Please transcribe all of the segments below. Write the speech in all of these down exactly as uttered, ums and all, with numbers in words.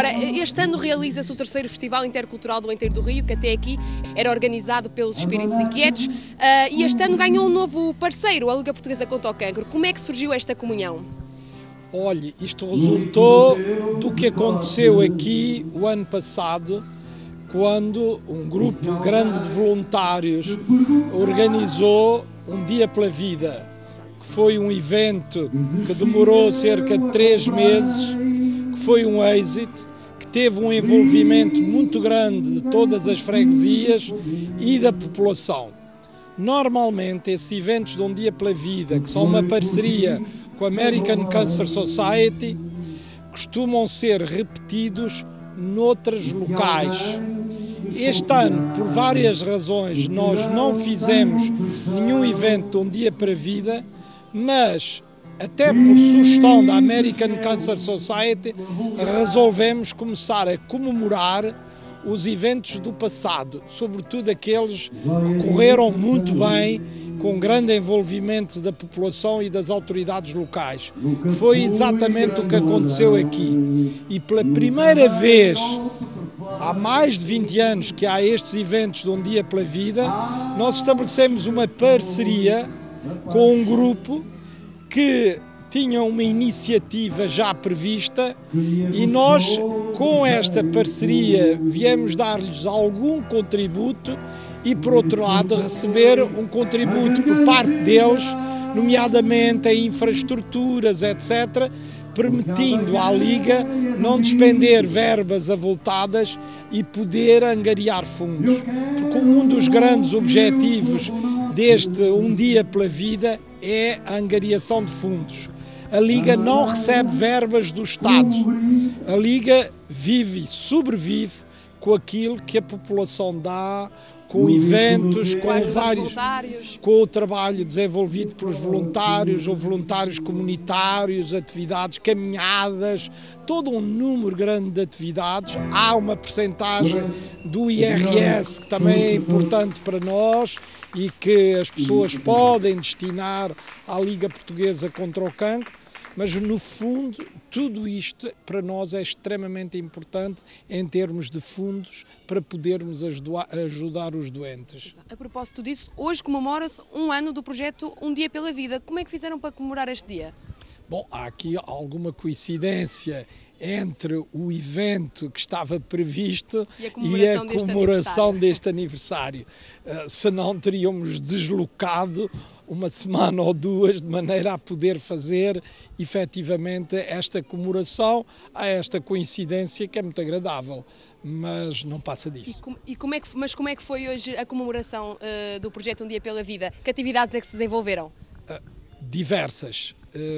Ora, este ano realiza-se o terceiro Festival Intercultural do Enteiro do Rio, que até aqui era organizado pelos Espíritos Inquietos, uh, e este ano ganhou um novo parceiro, a Liga Portuguesa contra o Cancro. Como é que surgiu esta comunhão? Olhe, isto resultou do que aconteceu aqui o ano passado, quando um grupo grande de voluntários organizou um Dia pela Vida, que foi um evento que demorou cerca de três meses, que foi um êxito, que teve um envolvimento muito grande de todas as freguesias e da população. Normalmente, esses eventos de um Dia pela Vida, que são uma parceria com a American Cancer Society, costumam ser repetidos noutros locais. Este ano, por várias razões, nós não fizemos nenhum evento de um Dia para a Vida, mas, até por sugestão da American Cancer Society, resolvemos começar a comemorar os eventos do passado, sobretudo aqueles que correram muito bem, com grande envolvimento da população e das autoridades locais. Foi exatamente o que aconteceu aqui. E pela primeira vez, há mais de vinte anos que há estes eventos de um Dia pela Vida, nós estabelecemos uma parceria com um grupo que tinha uma iniciativa já prevista e nós, com esta parceria, viemos dar-lhes algum contributo e, por outro lado, receber um contributo por parte deles, nomeadamente em infraestruturas, etcétera, permitindo à Liga não despender verbas avultadas e poder angariar fundos. Porque um dos grandes objetivos deste Um Dia pela Vida é a angariação de fundos. A Liga não recebe verbas do Estado. A Liga vive e sobrevive com aquilo que a população dá, com eventos, com vários, com o trabalho desenvolvido pelos voluntários ou voluntários comunitários, atividades, caminhadas, todo um número grande de atividades. Há uma percentagem do I R S que também é importante para nós e que as pessoas podem destinar à Liga Portuguesa contra o Cancro. Mas, no fundo, tudo isto para nós é extremamente importante em termos de fundos para podermos ajudar os doentes. A propósito disso, hoje comemora-se um ano do projeto Um Dia pela Vida. Como é que fizeram para comemorar este dia? Bom, há aqui alguma coincidência entre o evento que estava previsto e a comemoração, e a comemoração deste aniversário. Deste aniversário. Uh, senão teríamos deslocado uma semana ou duas de maneira a poder fazer efetivamente esta comemoração, a esta coincidência que é muito agradável, mas não passa disso. E como, e como é que, mas como é que foi hoje a comemoração uh, do projeto Um Dia pela Vida? Que atividades é que se desenvolveram? Uh, diversas.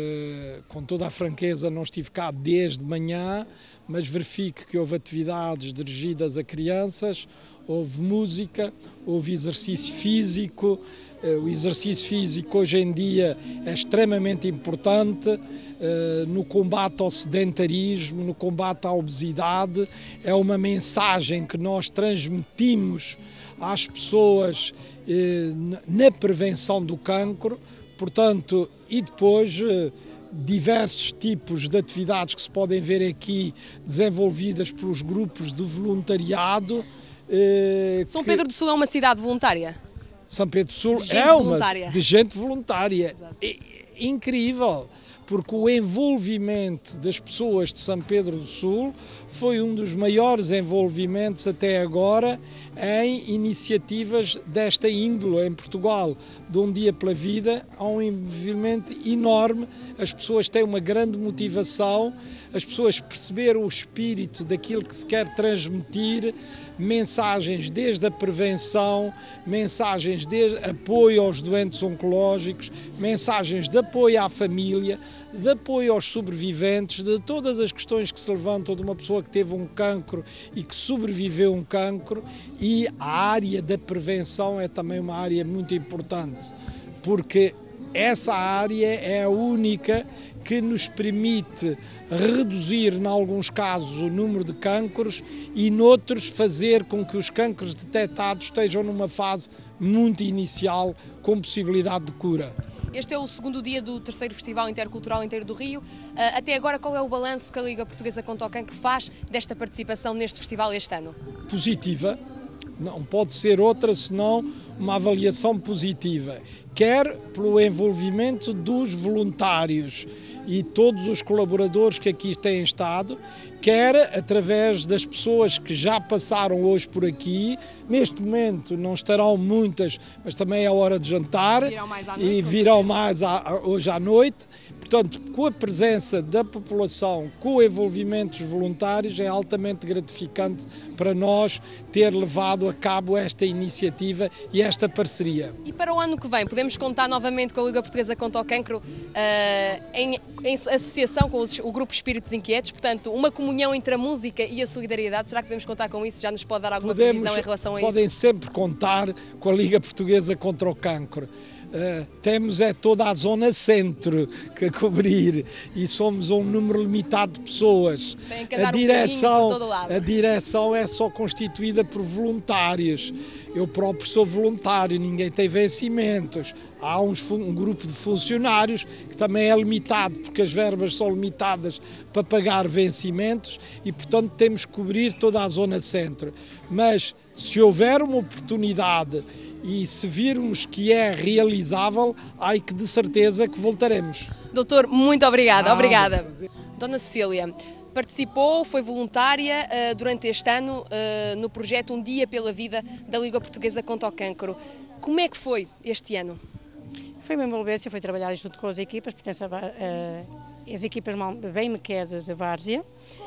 Uh, com toda a franqueza, não estive cá desde manhã, mas verifico que houve atividades dirigidas a crianças, houve música, houve exercício físico. Uh, o exercício físico hoje em dia é extremamente importante uh, no combate ao sedentarismo, no combate à obesidade. É uma mensagem que nós transmitimos às pessoas uh, na prevenção do cancro. Portanto, e depois uh, diversos tipos de atividades que se podem ver aqui desenvolvidas pelos grupos de voluntariado. Uh, São Pedro do Sul é uma cidade voluntária? São Pedro do Sul é uma voluntária. de gente voluntária. É incrível, porque o envolvimento das pessoas de São Pedro do Sul foi um dos maiores envolvimentos até agora em iniciativas desta índole em Portugal. De Um Dia pela Vida, há um envolvimento enorme, as pessoas têm uma grande motivação, as pessoas perceberam o espírito daquilo que se quer transmitir, mensagens desde a prevenção, mensagens de apoio aos doentes oncológicos, mensagens de apoio à família, de apoio aos sobreviventes, de todas as questões que se levantam de uma pessoa que teve um cancro e que sobreviveu a um cancro, e a área da prevenção é também uma área muito importante, porque essa área é a única que nos permite reduzir, em alguns casos, o número de cancros e, noutros, fazer com que os cancros detectados estejam numa fase muito inicial, com possibilidade de cura. Este é o segundo dia do terceiro Festival Intercultural Inteiro do Rio. Até agora, qual é o balanço que a Liga Portuguesa contra o Cancro faz desta participação neste festival este ano? Positiva, não pode ser outra senão uma avaliação positiva, quer pelo envolvimento dos voluntários e todos os colaboradores que aqui têm estado, quer através das pessoas que já passaram hoje por aqui. Neste momento não estarão muitas, mas também é hora de jantar virão mais à noite, e virão mais à, hoje à noite. Portanto, com a presença da população, com o envolvimento dos voluntários, é altamente gratificante para nós ter levado a cabo esta iniciativa e esta parceria. E para o ano que vem, podemos contar novamente com a Liga Portuguesa contra o Cancro uh, em, em associação com os, o Grupo Espíritos Inquietos, portanto, uma comunhão entre a música e a solidariedade. Será que podemos contar com isso? Já nos pode dar alguma Podemos, previsão em relação a podem isso? Podem sempre contar com a Liga Portuguesa contra o Cancro. Uh, temos é toda a zona centro que cobrir e somos um número limitado de pessoas. Tem que andar a direção, um por todo lado. A direção é só constituída por voluntários. Eu próprio sou voluntário, ninguém tem vencimentos. Há uns, um grupo de funcionários que também é limitado, porque as verbas são limitadas para pagar vencimentos e, portanto, temos que cobrir toda a zona centro. Mas, se houver uma oportunidade e se virmos que é realizável, ai que de certeza que voltaremos. Doutor, muito obrigada. Ah, obrigada. Dona Cecília, participou, foi voluntária uh, durante este ano uh, no projeto Um Dia pela Vida da Liga Portuguesa contra o Cancro. Como é que foi este ano? Foi uma envolvência, foi trabalhar junto com as equipas, pertence a, uh, as equipas bem me quer de, de Várzea.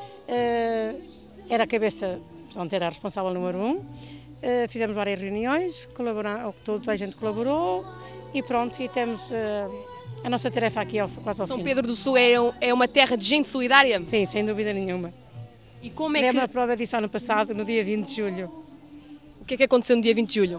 Uh, era a cabeça, portanto, era a responsável número um. Uh, fizemos várias reuniões, toda a gente colaborou e pronto, e temos uh, a nossa tarefa aqui ao, quase ao São fim. Pedro do Sul é, é uma terra de gente solidária? Sim, sem dúvida nenhuma. E como é Demos que... a prova disso ano passado, no dia vinte de julho. O que é que aconteceu no dia vinte de julho?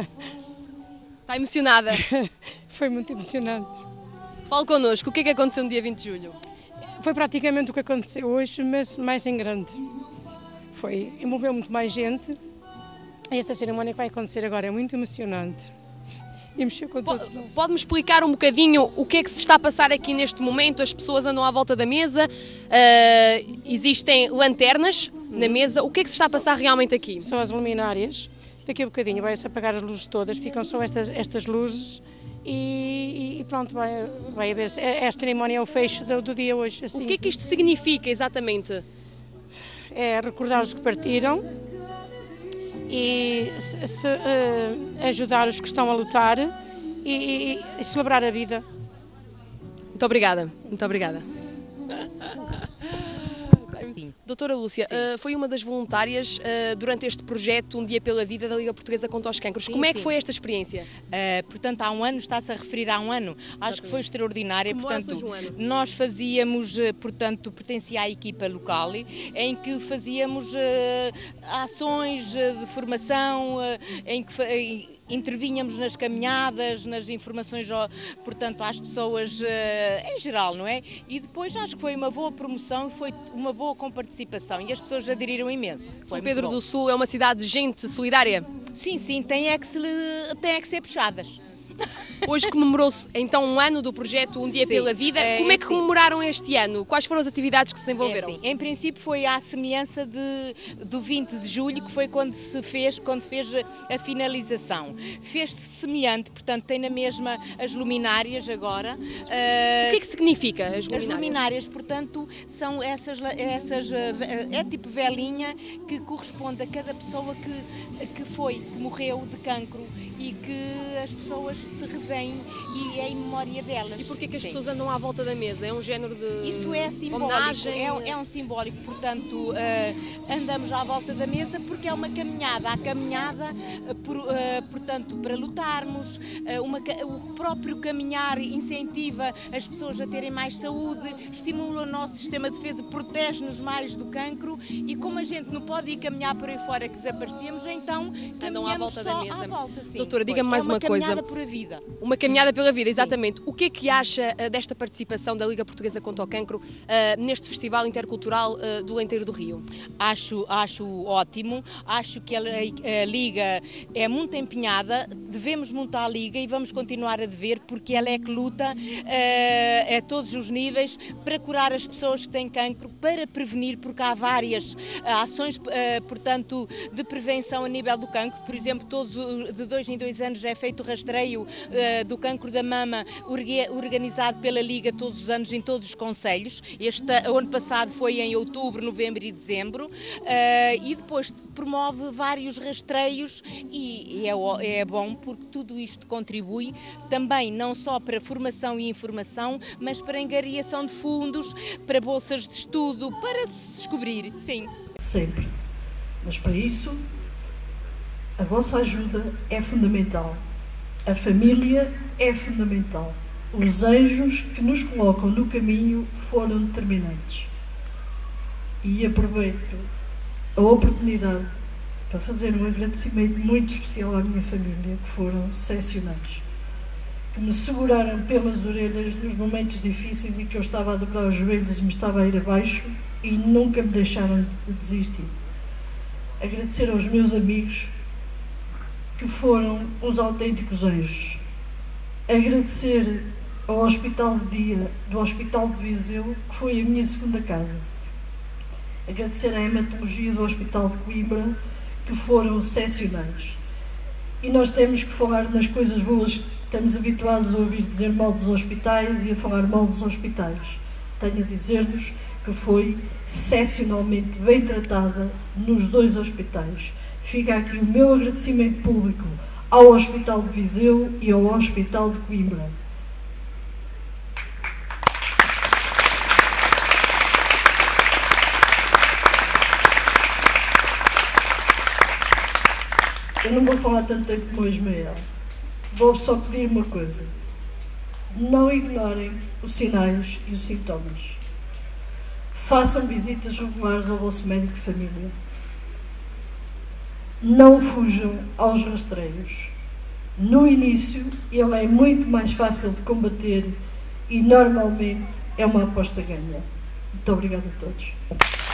Está emocionada? Foi muito emocionante. Fale connosco, o que é que aconteceu no dia vinte de julho? Foi praticamente o que aconteceu hoje, mas mais em grande. Foi, envolveu muito mais gente. Esta cerimónia que vai acontecer agora é muito emocionante e mexeu com todos nós. Pode-me explicar um bocadinho o que é que se está a passar aqui neste momento? As pessoas andam à volta da mesa, uh, existem lanternas na mesa, o que é que se está a passar realmente aqui? São as luminárias, daqui a bocadinho vai-se apagar as luzes todas, ficam só estas, estas luzes e, e pronto, vai, vai haver, esta cerimónia é o fecho do, do dia hoje. Assim. O que é que isto significa exatamente? É recordar os que partiram e se, se, uh, ajudar os que estão a lutar e, e, e celebrar a vida. Muito obrigada, muito obrigada. Doutora Lúcia, uh, foi uma das voluntárias uh, durante este projeto Um Dia pela Vida da Liga Portuguesa contra os Cancros. Sim, Como é que sim. foi esta experiência? Uh, portanto, há um ano, está-se a referir a um ano, Exatamente. Acho que foi extraordinária. Como portanto, um ano? Nós fazíamos, portanto, pertencia à equipa local, em que fazíamos uh, ações de formação, uh, em que... Uh, intervínhamos nas caminhadas, nas informações, portanto, às pessoas em geral, não é? E depois acho que foi uma boa promoção e foi uma boa comparticipação e as pessoas aderiram imenso. São Pedro do Sul é uma cidade de gente solidária? Sim, sim, tem é que, se, tem é que ser puxadas. Hoje comemorou-se então um ano do projeto Um Dia sim, pela Vida. É, Como é que sim. comemoraram este ano? Quais foram as atividades que se desenvolveram? É, assim, em princípio foi à semelhança de, do vinte de julho, que foi quando se fez, quando fez a finalização. Fez-se semelhante, portanto tem na mesma as luminárias agora. Uh, o que é que significa as luminárias? As luminárias, portanto, são essas, essas é tipo velinha que corresponde a cada pessoa que, que foi, que morreu de cancro e que as pessoas se revêem e é em memória delas. E porquê que as Sim. pessoas andam à volta da mesa? É um género de Isso é simbólico, homenagem? É, é um simbólico, portanto, uh, andamos à volta da mesa porque é uma caminhada. A caminhada, uh, por, uh, portanto, para lutarmos, uh, uma, o próprio caminhar incentiva as pessoas a terem mais saúde, estimula o nosso sistema de defesa, protege-nos mais do cancro e como a gente não pode ir caminhar por aí fora que desaparecemos, então andam à volta só da mesa. À volta, sim. Doutora, diga-me mais é uma, uma coisa. caminhada por a vida. Uma caminhada pela vida, exatamente. Sim. O que é que acha uh, desta participação da Liga Portuguesa contra o Cancro uh, neste Festival Intercultural uh, do Lenteiro do Rio? Acho, acho ótimo, acho que a, a Liga é muito empenhada, devemos montar a Liga e vamos continuar a dever, porque ela é que luta uh, a todos os níveis para curar as pessoas que têm cancro, para prevenir, porque há várias uh, ações, uh, portanto, de prevenção a nível do cancro. Por exemplo, todos de dois em dois anos é feito o rastreio uh, do cancro da mama, organizado pela Liga todos os anos em todos os concelhos. Este o ano passado foi em outubro, novembro e dezembro, uh, e depois promove vários rastreios e, e é, é bom porque tudo isto contribui também não só para formação e informação, mas para angariação de fundos, para bolsas de estudo, para se descobrir, sim. Sempre. Mas para isso, a vossa ajuda é fundamental. A família é fundamental. Os anjos que nos colocam no caminho foram determinantes. E aproveito a oportunidade para fazer um agradecimento muito especial à minha família, que foram excepcionais, que me seguraram pelas orelhas nos momentos difíceis em que eu estava a dobrar os joelhos e me estava a ir abaixo e nunca me deixaram de desistir. Agradecer aos meus amigos, que foram uns autênticos anjos. Agradecer ao Hospital de Dia do Hospital de Viseu, que foi a minha segunda casa. Agradecer à Hematologia do Hospital de Coimbra, que foram excepcionais. E nós temos que falar nas coisas boas. Estamos habituados a ouvir dizer mal dos hospitais e a falar mal dos hospitais. Tenho a dizer-vos que foi excepcionalmente bem tratada nos dois hospitais. Fica aqui o meu agradecimento público ao Hospital de Viseu e ao Hospital de Coimbra. Eu não vou falar tanto tempo como o Ismael. Vou só pedir uma coisa. Não ignorem os sinais e os sintomas. Façam visitas regulares ao vosso médico de família. Não fujam aos rastreios. No início, ele é muito mais fácil de combater e, normalmente, é uma aposta ganha. Muito obrigada a todos.